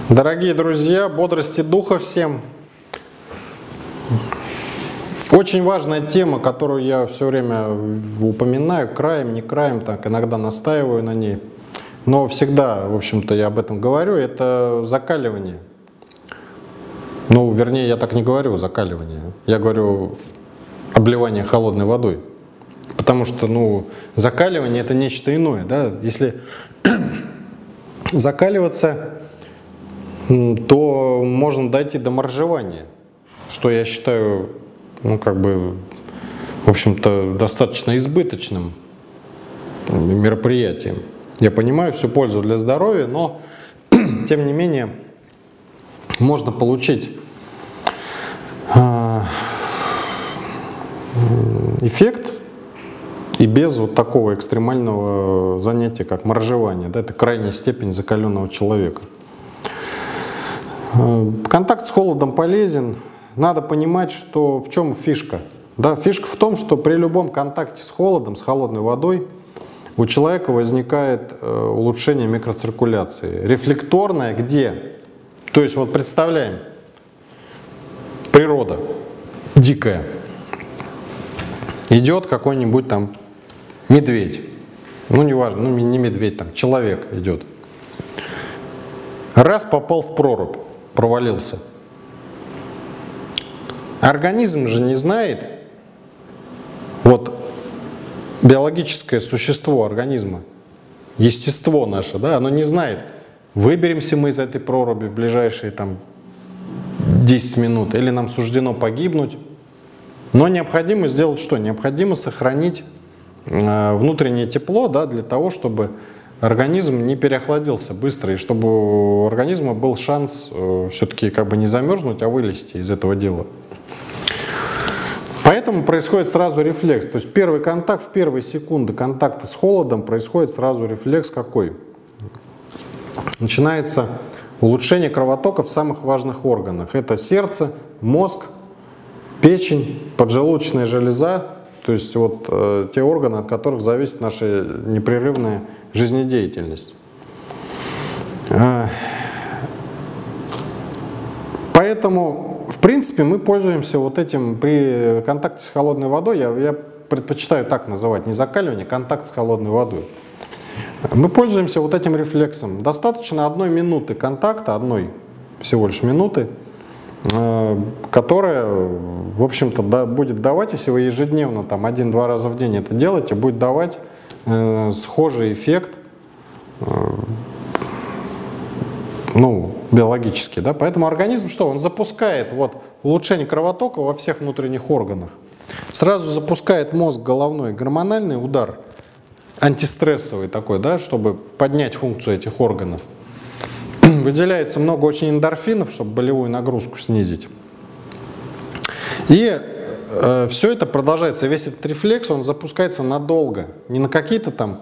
Дорогие друзья, бодрости духа всем. Очень важная тема, которую я все время упоминаю, краем, не краем, так иногда настаиваю на ней. Но всегда, в общем-то, я об этом говорю, это закаливание. Ну, вернее, я так не говорю, закаливание. Я говорю обливание холодной водой. Потому что, закаливание — это нечто иное, да? Если закаливаться, то можно дойти до моржевания, что я считаю, в общем-то, достаточно избыточным мероприятием. Я понимаю всю пользу для здоровья, но, тем не менее, можно получить эффект и без вот такого экстремального занятия, как моржевание. Да, это крайняя степень закаленного человека. Контакт с холодом полезен. Надо понимать, что в чем фишка. Да, фишка в том, что при любом контакте с холодом, с холодной водой, у человека возникает улучшение микроциркуляции. Рефлекторное где? То есть вот представляем, природа дикая. Идет какой-нибудь там медведь. Неважно, не медведь, там человек идет. Раз попал в прорубь, провалился. Организм же не знает, вот биологическое существо организма, естество наше, да, оно не знает, выберемся мы из этой проруби в ближайшие 10 минут или нам суждено погибнуть. Но необходимо сделать что? Необходимо сохранить внутреннее тепло, да, для того, чтобы организм не переохладился быстро, и чтобы у организма был шанс все-таки не замерзнуть, а вылезти из этого дела. Поэтому происходит сразу рефлекс. То есть первый контакт, в первые секунды контакта с холодом происходит сразу рефлекс какой? Начинается улучшение кровотока в самых важных органах. Это сердце, мозг, печень, поджелудочная железа. То есть вот те органы, от которых зависит наша непрерывная жизнедеятельность. Поэтому, в принципе, мы пользуемся вот этим при контакте с холодной водой. Я предпочитаю так называть, не закаливание, контакт с холодной водой. Мы пользуемся вот этим рефлексом. Достаточно 1 минуты контакта, всего лишь минуты, которая, в общем-то, будет давать, если вы ежедневно 1-2 раза в день это делаете, будет давать схожий эффект, биологически, да? Поэтому организм что? Он запускает улучшение кровотока во всех внутренних органах. Сразу запускает мозг головной гормональный удар, антистрессовый такой, да, чтобы поднять функцию этих органов. Выделяется много очень эндорфинов, чтобы болевую нагрузку снизить. И все это продолжается, весь этот рефлекс, он запускается надолго. Не на какие-то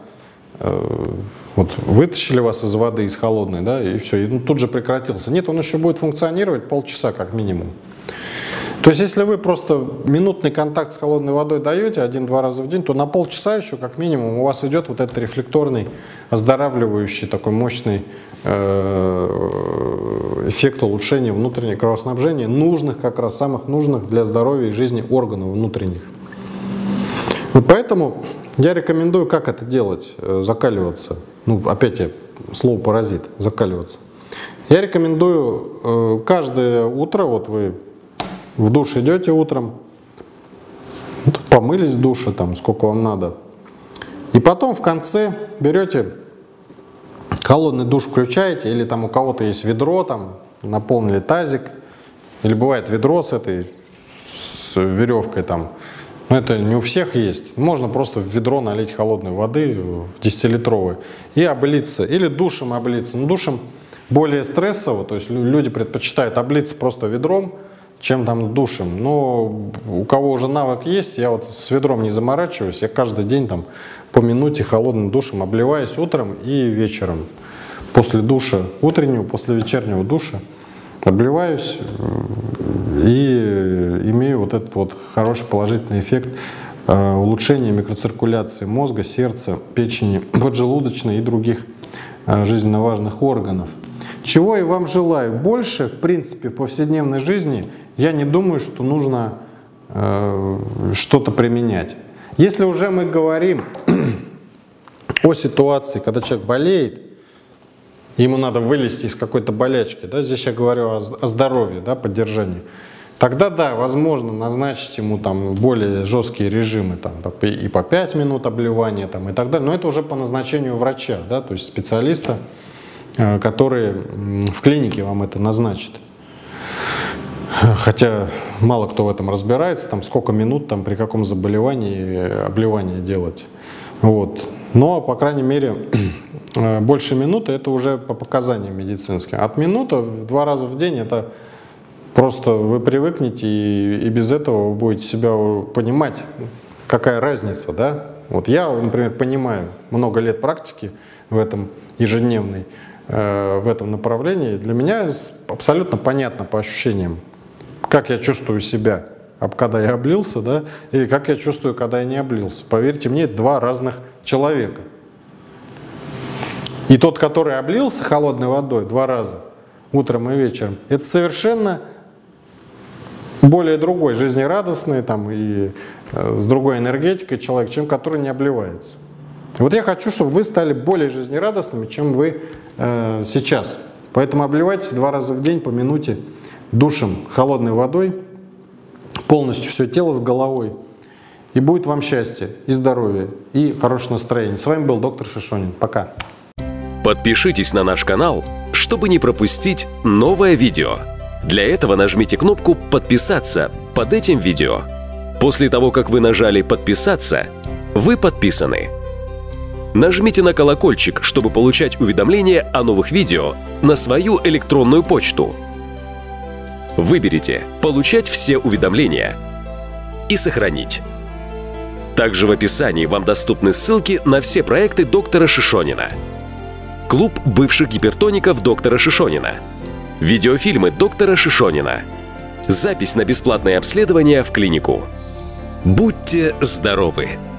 вытащили вас из воды, из холодной, да, и все, и тут же прекратился. Нет, он еще будет функционировать полчаса как минимум. То есть если вы просто минутный контакт с холодной водой даете 1-2 раза в день, то на полчаса еще как минимум у вас идет вот этот рефлекторный, оздоравливающий, такой мощный эффект улучшения внутреннего кровоснабжения, нужных как раз, самых нужных для здоровья и жизни органов внутренних. Вот поэтому я рекомендую, как это делать, закаливаться. Опять слово паразит, закаливаться. Я рекомендую каждое утро, вы в душ идете утром, помылись в душе, сколько вам надо. И потом в конце берете, холодный душ включаете, или у кого-то есть ведро, наполнили тазик, или бывает ведро с веревкой, но это не у всех есть. Можно просто в ведро налить холодной воды, в 10-литровой, и облиться, или душем облиться. Душем более стрессово, то есть люди предпочитают облиться просто ведром, чем душем. Но у кого уже навык есть, я с ведром не заморачиваюсь, я каждый день по минуте холодным душем обливаюсь утром и вечером. После душа утреннего, после вечернего душа обливаюсь и имею этот хороший положительный эффект улучшения микроциркуляции мозга, сердца, печени, поджелудочной и других жизненно важных органов. чего и вам желаю. Больше, в принципе, в повседневной жизни я не думаю, что нужно что-то применять. Если уже мы говорим о ситуации, когда человек болеет, ему надо вылезти из какой-то болячки, да, здесь я говорю о здоровье, да, поддержании, тогда да, возможно назначить ему там более жесткие режимы, там, и по 5 минут обливания там, и так далее, но это уже по назначению врача, да, то есть специалиста, который в клинике вам это назначит. Хотя мало кто в этом разбирается, там сколько минут там, при каком заболевании обливание делать. Вот. Но, по крайней мере, больше минуты это уже по показаниям медицинским. От минуты в 2 раза в день это просто вы привыкнете, и без этого вы будете себя понимать, какая разница. Да? Вот я, например, понимаю много лет практики в этом ежедневной, в этом направлении. Для меня абсолютно понятно по ощущениям, как я чувствую себя, когда я облился, да, и как я чувствую, когда я не облился. Поверьте мне, это 2 разных человека. И тот, который облился холодной водой 2 раза, утром и вечером, это совершенно более другой, жизнерадостный там, и с другой энергетикой человек, чем который не обливается. Вот я хочу, чтобы вы стали более жизнерадостными, чем вы сейчас. Поэтому обливайтесь 2 раза в день по минуте душем холодной водой, полностью все тело с головой. И будет вам счастье, и здоровье, и хорошее настроение. С вами был доктор Шишонин. Пока. Подпишитесь на наш канал, чтобы не пропустить новое видео. Для этого нажмите кнопку «Подписаться» под этим видео. После того, как вы нажали «Подписаться», вы подписаны. Нажмите на колокольчик, чтобы получать уведомления о новых видео на свою электронную почту. Выберите «Получать все уведомления» и «Сохранить». Также в описании вам доступны ссылки на все проекты доктора Шишонина. Клуб бывших гипертоников доктора Шишонина. Видеофильмы доктора Шишонина. Запись на бесплатное обследование в клинику. Будьте здоровы!